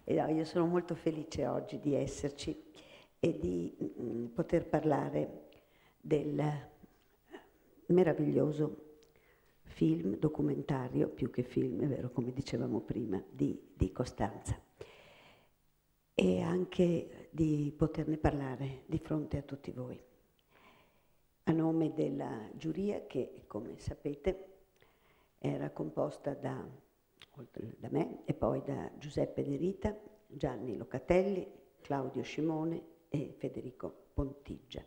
E no, io sono molto felice oggi di esserci e di poter parlare del meraviglioso film, documentario, più che film, è vero, come dicevamo prima, di Costanza. E anche di poterne parlare di fronte a tutti voi. A nome della giuria che, come sapete, era composta da me e poi da Giuseppe De Rita, Gianni Locatelli, Claudio Scimone e Federico Pontigia.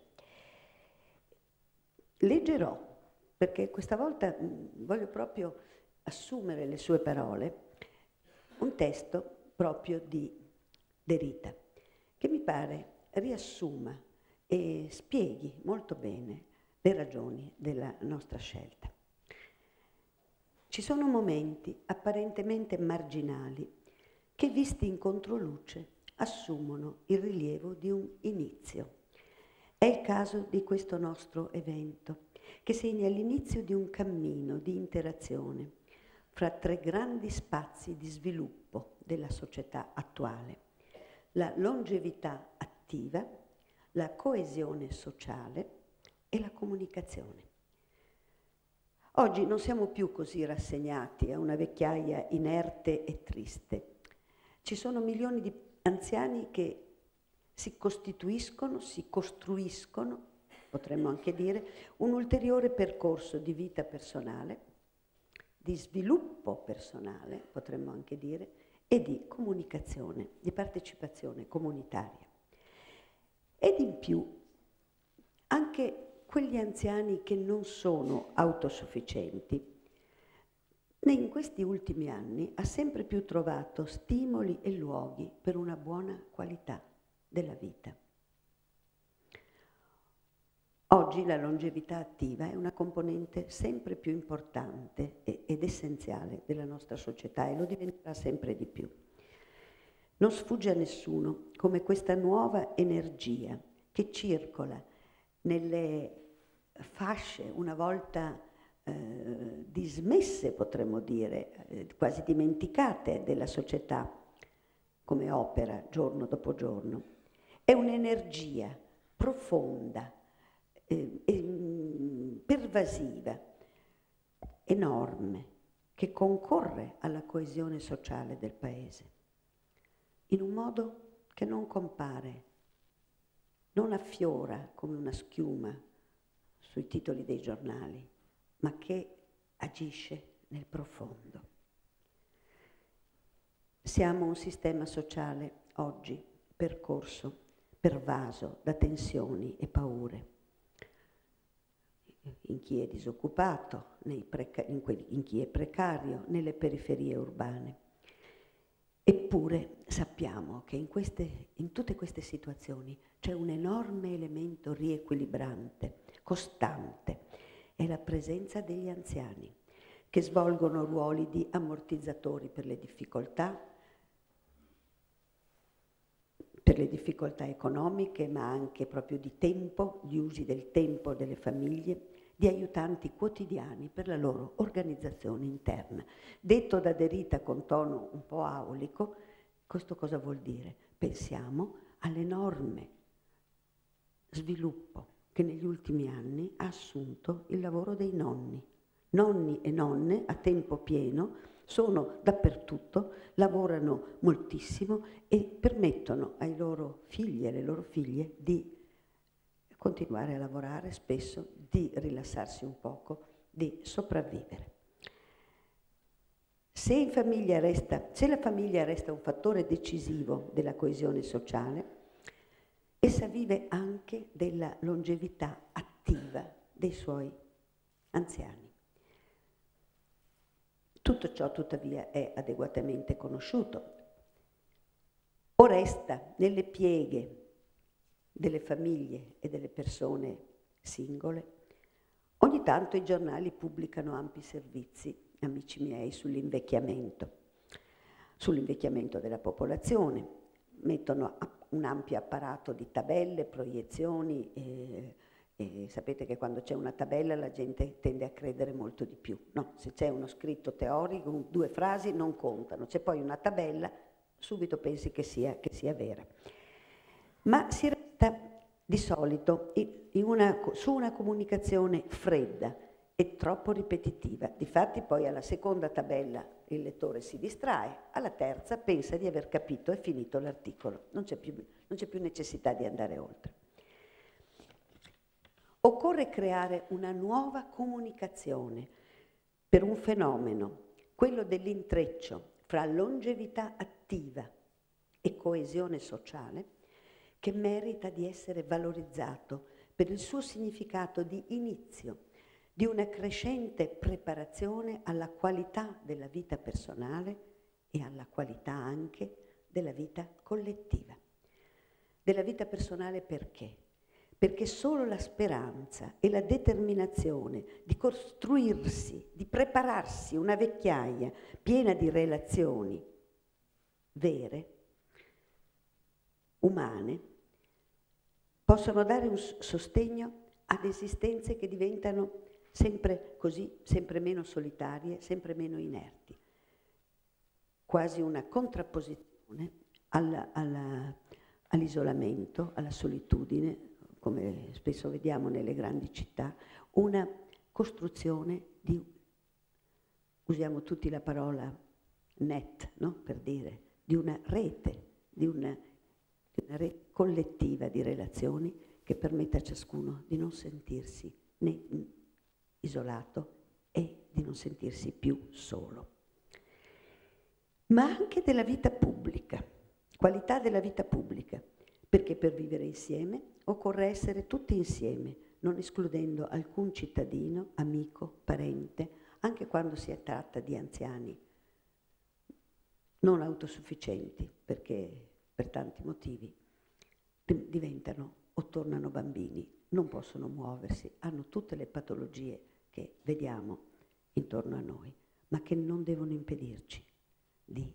Leggerò, perché questa volta voglio proprio assumere le sue parole, un testo proprio di De Rita, che mi pare riassuma e spieghi molto bene le ragioni della nostra scelta. Ci sono momenti apparentemente marginali che, visti in controluce, assumono il rilievo di un inizio. È il caso di questo nostro evento, che segna l'inizio di un cammino di interazione fra tre grandi spazi di sviluppo della società attuale: la longevità attiva, la coesione sociale e la comunicazione. Oggi non siamo più così rassegnati a una vecchiaia inerte e triste. Ci sono milioni di anziani che si costruiscono, potremmo anche dire, un ulteriore percorso di vita personale, di sviluppo personale, potremmo anche dire, e di comunicazione, di partecipazione comunitaria. Ed in più, anche quegli anziani che non sono autosufficienti, in questi ultimi anni ha sempre più trovato stimoli e luoghi per una buona qualità della vita. Oggi la longevità attiva è una componente sempre più importante ed essenziale della nostra società e lo diventerà sempre di più. Non sfugge a nessuno come questa nuova energia che circola nelle fasce una volta dismesse, potremmo dire, quasi dimenticate della società, come opera giorno dopo giorno. È un'energia profonda, pervasiva, enorme, che concorre alla coesione sociale del Paese, in un modo che non compare, non affiora come una schiuma sui titoli dei giornali, ma che agisce nel profondo. Siamo un sistema sociale oggi pervaso da tensioni e paure. In chi è disoccupato, in chi è precario, nelle periferie urbane. Eppure sappiamo che in tutte queste situazioni c'è un enorme elemento riequilibrante, costante, è la presenza degli anziani, che svolgono ruoli di ammortizzatori per le difficoltà economiche, ma anche proprio di tempo, gli usi del tempo delle famiglie, di aiutanti quotidiani per la loro organizzazione interna. Detto da De Rita con tono un po' aulico, questo cosa vuol dire? Pensiamo all'enorme sviluppo che negli ultimi anni ha assunto il lavoro dei nonni. Nonni e nonne a tempo pieno sono dappertutto, lavorano moltissimo e permettono ai loro figli e alle loro figlie di continuare a lavorare, spesso di rilassarsi un poco, di sopravvivere. Se la famiglia resta un fattore decisivo della coesione sociale, essa vive anche della longevità attiva dei suoi anziani. Tutto ciò, tuttavia, è adeguatamente conosciuto o resta nelle pieghe delle famiglie e delle persone singole. Ogni tanto i giornali pubblicano ampi servizi, amici miei, sull'invecchiamento della popolazione, mettono un ampio apparato di tabelle, proiezioni e sapete che quando c'è una tabella la gente tende a credere molto di più. No, se c'è uno scritto teorico, 2 frasi non contano, c'è poi una tabella, subito pensi che sia vera. Ma si resta di solito su una comunicazione fredda e troppo ripetitiva. Difatti poi alla seconda tabella il lettore si distrae, alla terza pensa di aver capito e finito l'articolo. Non c'è più necessità di andare oltre. Occorre creare una nuova comunicazione per un fenomeno, quello dell'intreccio fra longevità attiva e coesione sociale, che merita di essere valorizzato per il suo significato di inizio, di una crescente preparazione alla qualità della vita personale e alla qualità anche della vita collettiva. Della vita personale perché? Perché solo la speranza e la determinazione di costruirsi, di prepararsi una vecchiaia piena di relazioni vere, umane, possono dare un sostegno ad esistenze che diventano sempre così, sempre meno solitarie, sempre meno inerti. Quasi una contrapposizione all'isolamento, alla solitudine, come spesso vediamo nelle grandi città, una costruzione di, usiamo tutti la parola net, no? Per dire, di una rete, di una rete collettiva di relazioni che permetta a ciascuno di non sentirsi né isolato e di non sentirsi più solo. Ma anche della vita pubblica, qualità della vita pubblica, perché per vivere insieme occorre essere tutti insieme, non escludendo alcun cittadino, amico, parente, anche quando si tratta di anziani non autosufficienti, perché per tanti motivi diventano o tornano bambini, non possono muoversi, hanno tutte le patologie che vediamo intorno a noi, ma che non devono impedirci di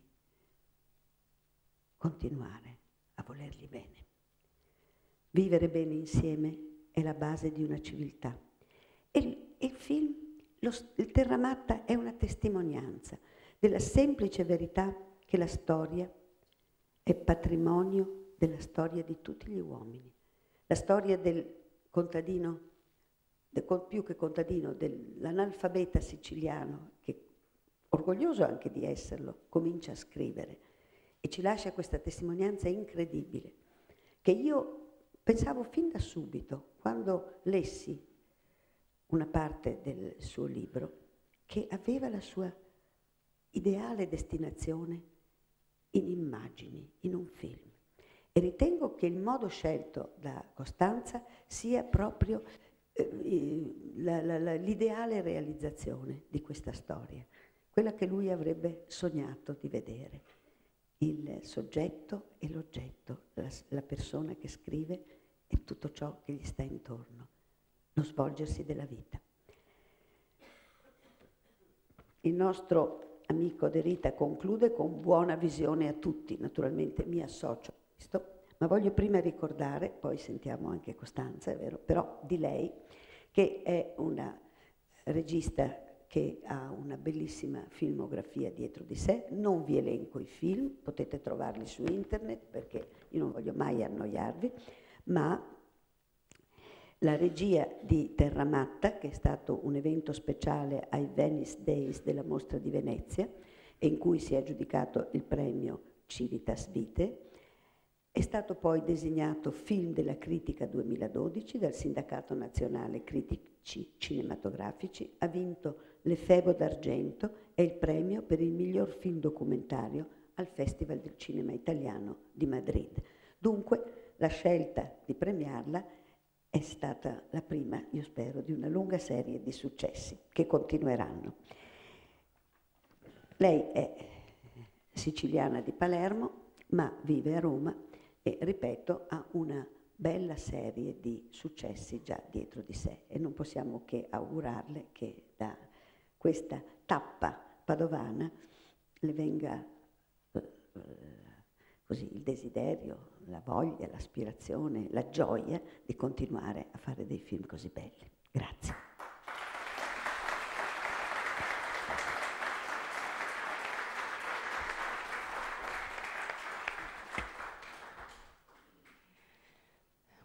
continuare a volerli bene. Vivere bene insieme è la base di una civiltà. E il film, il Terramatta, è una testimonianza della semplice verità che la storia è patrimonio della storia di tutti gli uomini. La storia del contadino, più che contadino, dell'analfabeta siciliano, che orgoglioso anche di esserlo, comincia a scrivere e ci lascia questa testimonianza incredibile, che io pensavo fin da subito, quando lessi una parte del suo libro, che aveva la sua ideale destinazione in immagini, in un film. E ritengo che il modo scelto da Costanza sia proprio l'ideale realizzazione di questa storia, quella che lui avrebbe sognato di vedere. Il soggetto e l'oggetto, la persona che scrive e tutto ciò che gli sta intorno, lo svolgersi della vita. Il nostro amico De Rita conclude con buona visione a tutti, naturalmente mi associo a questo, ma voglio prima ricordare, poi sentiamo anche Costanza, è vero, però di lei, che è una regista che ha una bellissima filmografia dietro di sé. Non vi elenco i film, potete trovarli su internet perché io non voglio mai annoiarvi, ma la regia di Terramatta, che è stato un evento speciale ai Venice Days della Mostra di Venezia e in cui si è aggiudicato il premio Civitas Vitae, è stato poi designato Film della Critica 2012 dal Sindacato Nazionale Critici Cinematografici, ha vinto l'Efebo d'Argento e il premio per il miglior film documentario al Festival del Cinema Italiano di Madrid. Dunque la scelta di premiarla è stata la prima, io spero, di una lunga serie di successi che continueranno. Lei è siciliana di Palermo, ma vive a Roma e, ripeto, ha una bella serie di successi già dietro di sé e non possiamo che augurarle che da questa tappa padovana le venga così il desiderio, la voglia, l'aspirazione, la gioia di continuare a fare dei film così belli. Grazie.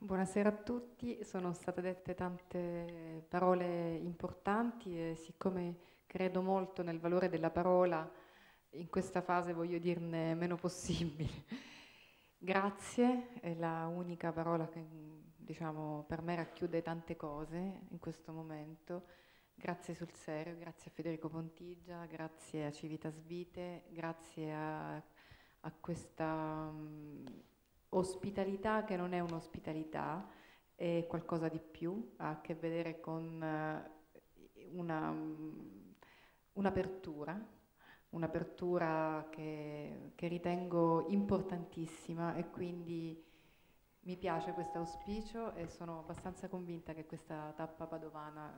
Buonasera a tutti, sono state dette tante parole importanti e siccome credo molto nel valore della parola, in questa fase voglio dirne meno possibile. Grazie è la unica parola che, diciamo, per me racchiude tante cose in questo momento. Grazie sul serio, grazie a Federico Pontigia, grazie a Civitas Vite, grazie a questa ospitalità che non è un'ospitalità, è qualcosa di più, ha a che vedere con una, un'apertura che ritengo importantissima e quindi mi piace questo auspicio e sono abbastanza convinta che questa tappa padovana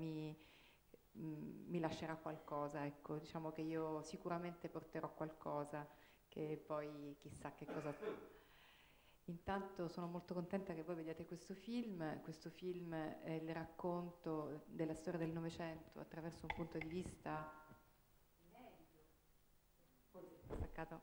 mi lascerà qualcosa, ecco, diciamo che io sicuramente porterò qualcosa che poi chissà che cosa. Intanto sono molto contenta che voi vediate questo film è il racconto della storia del Novecento attraverso un punto di vista staccato.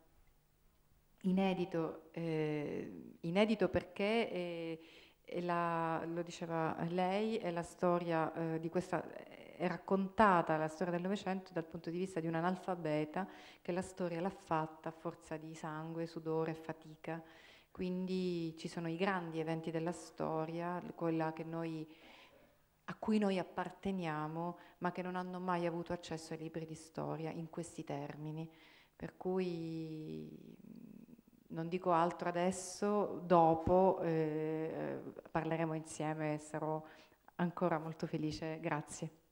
Inedito perché lo diceva lei, è la storia di questa, è raccontata la storia del Novecento dal punto di vista di un analfabeta che la storia l'ha fatta a forza di sangue, sudore e fatica. Quindi ci sono i grandi eventi della storia, quella a cui noi apparteniamo, ma che non hanno mai avuto accesso ai libri di storia in questi termini. Per cui non dico altro adesso, dopo parleremo insieme e sarò ancora molto felice. Grazie.